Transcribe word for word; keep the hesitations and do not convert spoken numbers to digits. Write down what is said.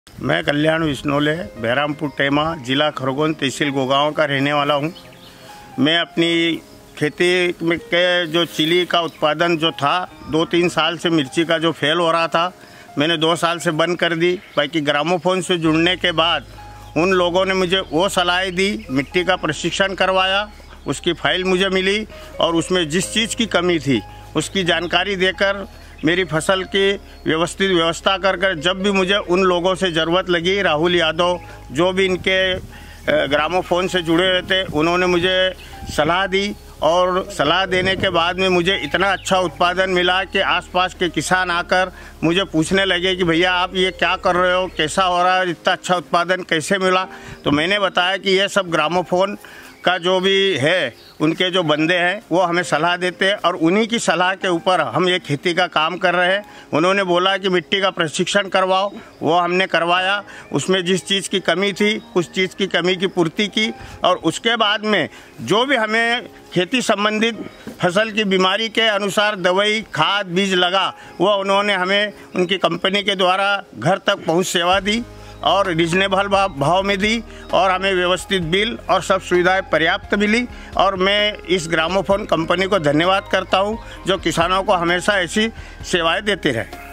मैं कल्याण विश्नोले, बहरामपुर टेमा, जिला खरगोन, तहसील गोगांव का रहने वाला हूं। मैं अपनी खेती में के जो चिली का उत्पादन जो था, दो तीन साल से मिर्ची का जो फेल हो रहा था, मैंने दो साल से बंद कर दी। बाकी ग्रामोफोन से जुड़ने के बाद उन लोगों ने मुझे वो सलाह दी, मिट्टी का प्रशिक्षण करवाया, उसकी फाइल मुझे मिली और उसमें जिस चीज़ की कमी थी उसकी जानकारी देकर मेरी फसल की व्यवस्थित व्यवस्था कर कर जब भी मुझे उन लोगों से ज़रूरत लगी, राहुल यादव जो भी इनके ग्रामोफोन से जुड़े हुए थे, उन्होंने मुझे सलाह दी और सलाह देने के बाद में मुझे इतना अच्छा उत्पादन मिला कि आसपास के किसान आकर मुझे पूछने लगे कि भैया आप ये क्या कर रहे हो, कैसा हो रहा है, इतना अच्छा उत्पादन कैसे मिला। तो मैंने बताया कि ये सब ग्रामोफोन का जो भी है, उनके जो बंदे हैं वो हमें सलाह देते हैं और उन्हीं की सलाह के ऊपर हम ये खेती का काम कर रहे हैं। उन्होंने बोला कि मिट्टी का प्रशिक्षण करवाओ, वो हमने करवाया। उसमें जिस चीज़ की कमी थी उस चीज़ की कमी की पूर्ति की और उसके बाद में जो भी हमें खेती संबंधित फसल की बीमारी के अनुसार दवाई, खाद, बीज लगा, वो उन्होंने हमें उनकी कंपनी के द्वारा घर तक पहुँच सेवा दी और रिजनेबल भाव में दी और हमें व्यवस्थित बिल और सब सुविधाएं पर्याप्त मिली। और मैं इस ग्रामोफोन कंपनी को धन्यवाद करता हूं जो किसानों को हमेशा ऐसी सेवाएं देते रहे।